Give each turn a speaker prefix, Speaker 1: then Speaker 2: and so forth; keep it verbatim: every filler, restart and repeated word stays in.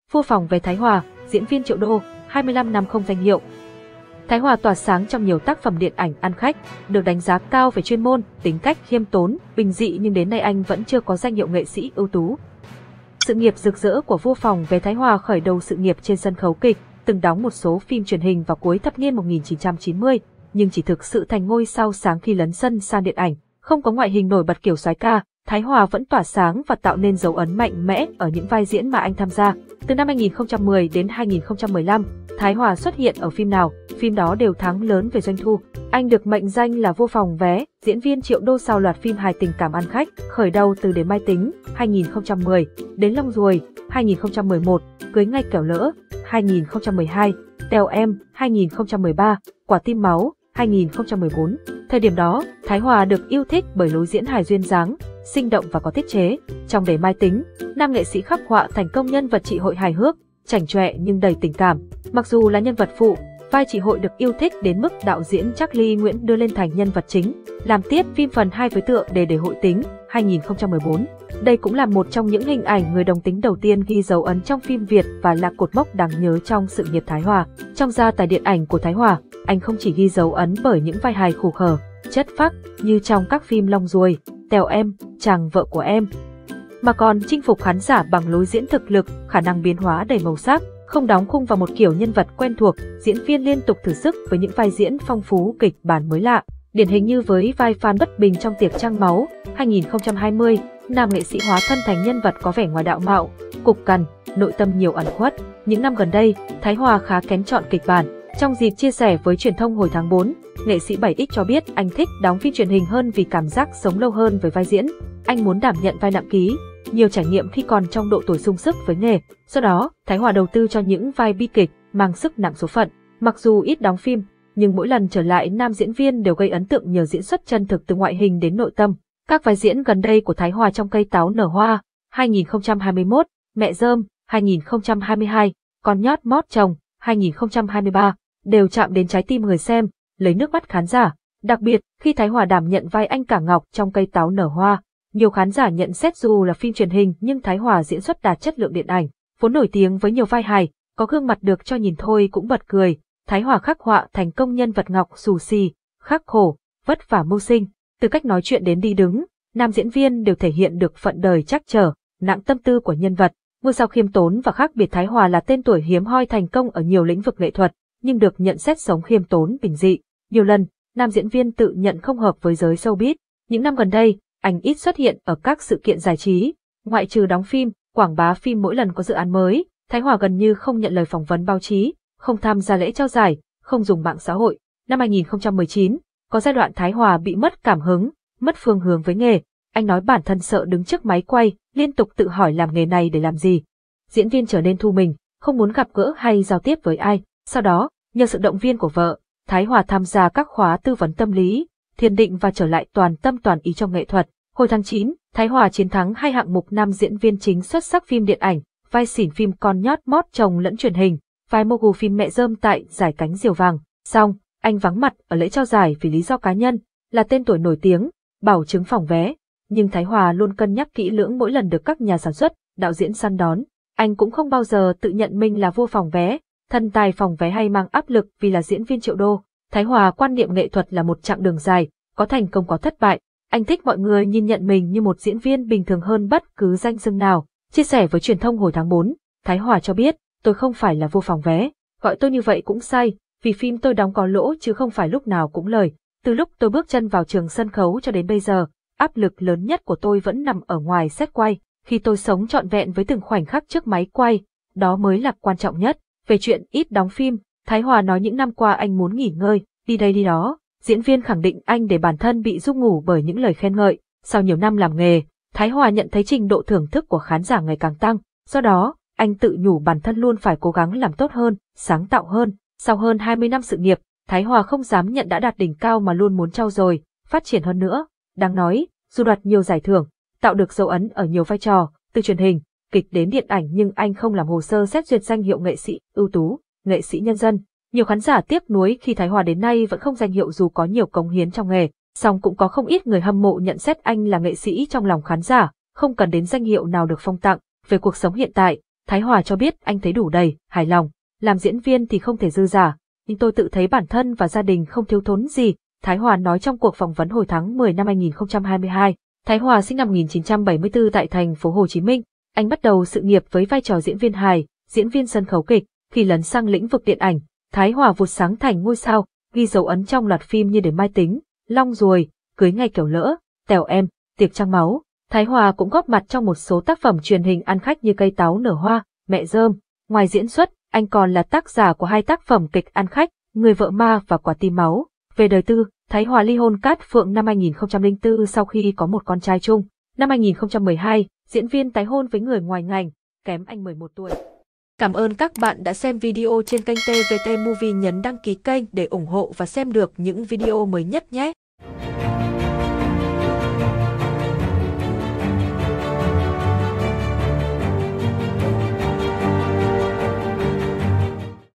Speaker 1: Vua phòng vé Thái Hòa, diễn viên triệu đô, hai mươi lăm năm không danh hiệu. Thái Hòa tỏa sáng trong nhiều tác phẩm điện ảnh ăn khách, được đánh giá cao về chuyên môn, tính cách khiêm tốn, bình dị, nhưng đến nay anh vẫn chưa có danh hiệu nghệ sĩ ưu tú. Sự nghiệp rực rỡ của vua phòng vé Thái Hòa khởi đầu sự nghiệp trên sân khấu kịch, từng đóng một số phim truyền hình vào cuối thập niên một nghìn chín trăm chín mươi, nhưng chỉ thực sự thành ngôi sao sáng khi lấn sân sang điện ảnh. Không có ngoại hình nổi bật kiểu soái ca, Thái Hòa vẫn tỏa sáng và tạo nên dấu ấn mạnh mẽ ở những vai diễn mà anh tham gia. Từ năm hai nghìn không trăm mười đến hai nghìn không trăm mười lăm, Thái Hòa xuất hiện ở phim nào, phim đó đều thắng lớn về doanh thu. Anh được mệnh danh là vua phòng vé, diễn viên triệu đô sau loạt phim hài tình cảm ăn khách, khởi đầu từ Đến Mai Tính, hai nghìn không trăm mười, Đến Lông Ruồi, hai nghìn không trăm mười một, Cưới Ngay Kẻo Lỡ, hai nghìn không trăm mười hai, Tèo Em, hai nghìn không trăm mười ba, Quả Tim Máu, hai nghìn không trăm mười bốn. Thời điểm đó, Thái Hòa được yêu thích bởi lối diễn hài duyên dáng, sinh động và có tiết chế. Trong Để Mai Tính, nam nghệ sĩ khắc họa thành công nhân vật chị Hội hài hước, chảnh chọe nhưng đầy tình cảm. Mặc dù là nhân vật phụ, vai chị Hội được yêu thích đến mức đạo diễn Charlie Nguyễn đưa lên thành nhân vật chính, làm tiếp phim phần hai với tựa đề Để Hội Tính, hai nghìn không trăm mười bốn. Đây cũng là một trong những hình ảnh người đồng tính đầu tiên ghi dấu ấn trong phim Việt và là cột mốc đáng nhớ trong sự nghiệp Thái Hòa. Trong gia tài điện ảnh của Thái Hòa, anh không chỉ ghi dấu ấn bởi những vai hài khủ khờ, chất phác như trong các phim Lông Ruồi, Tèo Em, Chàng Vợ Của Em, mà còn chinh phục khán giả bằng lối diễn thực lực, khả năng biến hóa đầy màu sắc, không đóng khung vào một kiểu nhân vật quen thuộc. Diễn viên liên tục thử sức với những vai diễn phong phú, kịch bản mới lạ, điển hình như với vai Phan Bất Bình trong Tiệc Trăng Máu, hai nghìn không trăm hai mươi, nam nghệ sĩ hóa thân thành nhân vật có vẻ ngoài đạo mạo, cục cằn, nội tâm nhiều ẩn khuất. Những năm gần đây, Thái Hòa khá kén chọn kịch bản. Trong dịp chia sẻ với truyền thông hồi tháng tư, nghệ sĩ bảy x cho biết anh thích đóng phim truyền hình hơn vì cảm giác sống lâu hơn với vai diễn. Anh muốn đảm nhận vai nặng ký, nhiều trải nghiệm khi còn trong độ tuổi sung sức với nghề. Do đó, Thái Hòa đầu tư cho những vai bi kịch, mang sức nặng số phận. Mặc dù ít đóng phim, nhưng mỗi lần trở lại nam diễn viên đều gây ấn tượng nhờ diễn xuất chân thực từ ngoại hình đến nội tâm. Các vai diễn gần đây của Thái Hòa trong Cây Táo Nở Hoa, hai nghìn không trăm hai mươi mốt, Mẹ Dơm, hai nghìn không trăm hai mươi hai, Con Nhót Mót Chồng, hai nghìn không trăm hai mươi ba, đều chạm đến trái tim người xem, lấy nước mắt khán giả. Đặc biệt, khi Thái Hòa đảm nhận vai anh Cả Ngọc trong Cây Táo Nở Hoa, nhiều khán giả nhận xét dù là phim truyền hình nhưng Thái Hòa diễn xuất đạt chất lượng điện ảnh. Vốn nổi tiếng với nhiều vai hài, có gương mặt được cho nhìn thôi cũng bật cười, Thái Hòa khắc họa thành công nhân vật Ngọc xù xì, khắc khổ, vất vả mưu sinh. Từ cách nói chuyện đến đi đứng, nam diễn viên đều thể hiện được phận đời trắc trở, nặng tâm tư của nhân vật. Ngôi sao khiêm tốn và khác biệt Thái Hòa là tên tuổi hiếm hoi thành công ở nhiều lĩnh vực nghệ thuật, nhưng được nhận xét sống khiêm tốn bình dị. Nhiều lần, nam diễn viên tự nhận không hợp với giới showbiz. Những năm gần đây, anh ít xuất hiện ở các sự kiện giải trí, ngoại trừ đóng phim, quảng bá phim mỗi lần có dự án mới. Thái Hòa gần như không nhận lời phỏng vấn báo chí, không tham gia lễ trao giải, không dùng mạng xã hội. Năm hai nghìn không trăm mười chín, có giai đoạn Thái Hòa bị mất cảm hứng, mất phương hướng với nghề. Anh nói bản thân sợ đứng trước máy quay, liên tục tự hỏi làm nghề này để làm gì. Diễn viên trở nên thu mình, không muốn gặp gỡ hay giao tiếp với ai. Sau đó, nhờ sự động viên của vợ, Thái Hòa tham gia các khóa tư vấn tâm lý, thiền định và trở lại toàn tâm toàn ý trong nghệ thuật. Hồi tháng chín, Thái Hòa chiến thắng hai hạng mục nam diễn viên chính xuất sắc phim điện ảnh, vai xỉn phim Con Nhót Mót Chồng lẫn truyền hình, vai mô gù phim Mẹ Dơm tại Giải Cánh Diều Vàng. Song, anh vắng mặt ở lễ trao giải vì lý do cá nhân, là tên tuổi nổi tiếng, bảo chứng phòng vé. Nhưng Thái Hòa luôn cân nhắc kỹ lưỡng mỗi lần được các nhà sản xuất, đạo diễn săn đón. Anh cũng không bao giờ tự nhận mình là vua phòng vé, thần tài phòng vé hay mang áp lực vì là diễn viên triệu đô. Thái Hòa quan niệm nghệ thuật là một chặng đường dài, có thành công có thất bại. Anh thích mọi người nhìn nhận mình như một diễn viên bình thường hơn bất cứ danh xưng nào. Chia sẻ với truyền thông hồi tháng tư, Thái Hòa cho biết, tôi không phải là vua phòng vé, gọi tôi như vậy cũng sai, vì phim tôi đóng có lỗ chứ không phải lúc nào cũng lời. Từ lúc tôi bước chân vào trường sân khấu cho đến bây giờ, áp lực lớn nhất của tôi vẫn nằm ở ngoài set quay, khi tôi sống trọn vẹn với từng khoảnh khắc trước máy quay, đó mới là quan trọng nhất. Về chuyện ít đóng phim, Thái Hòa nói những năm qua anh muốn nghỉ ngơi, đi đây đi đó. Diễn viên khẳng định anh để bản thân bị giấc ngủ bởi những lời khen ngợi. Sau nhiều năm làm nghề, Thái Hòa nhận thấy trình độ thưởng thức của khán giả ngày càng tăng, do đó, anh tự nhủ bản thân luôn phải cố gắng làm tốt hơn, sáng tạo hơn. Sau hơn hai mươi năm sự nghiệp, Thái Hòa không dám nhận đã đạt đỉnh cao mà luôn muốn trau dồi, phát triển hơn nữa. Đáng nói, dù đoạt nhiều giải thưởng, tạo được dấu ấn ở nhiều vai trò, từ truyền hình, kịch đến điện ảnh nhưng anh không làm hồ sơ xét duyệt danh hiệu nghệ sĩ ưu tú, nghệ sĩ nhân dân. Nhiều khán giả tiếc nuối khi Thái Hòa đến nay vẫn không danh hiệu dù có nhiều cống hiến trong nghề, song cũng có không ít người hâm mộ nhận xét anh là nghệ sĩ trong lòng khán giả, không cần đến danh hiệu nào được phong tặng. Về cuộc sống hiện tại, Thái Hòa cho biết anh thấy đủ đầy, hài lòng. Làm diễn viên thì không thể dư giả, nhưng tôi tự thấy bản thân và gia đình không thiếu thốn gì, Thái Hòa nói trong cuộc phỏng vấn hồi tháng mười năm hai nghìn không trăm hai mươi hai. Thái Hòa sinh năm một nghìn chín trăm bảy mươi tư tại thành phố Hồ Chí Minh. Anh bắt đầu sự nghiệp với vai trò diễn viên hài, diễn viên sân khấu kịch. Khi lấn sang lĩnh vực điện ảnh, Thái Hòa vụt sáng thành ngôi sao, ghi dấu ấn trong loạt phim như Để Mai Tính, Long Ruồi, Cưới Ngày Kiểu Lỡ, Tèo Em, Tiệc Trăng Máu. Thái Hòa cũng góp mặt trong một số tác phẩm truyền hình ăn khách như Cây Táo Nở Hoa, Mẹ Dơm. Ngoài diễn xuất, anh còn là tác giả của hai tác phẩm kịch ăn khách, Người Vợ Ma và Quả Tim Máu. Về đời tư, Thái Hòa ly hôn Cát Phượng năm hai nghìn không trăm lẻ bốn sau khi có một con trai chung. Năm hai nghìn không trăm mười hai, diễn viên tái hôn với người ngoài ngành, kém anh mười một tuổi.
Speaker 2: Cảm ơn các bạn đã xem video trên kênh tê vê tê Movie, nhấn đăng ký kênh để ủng hộ và xem được những video mới nhất nhé.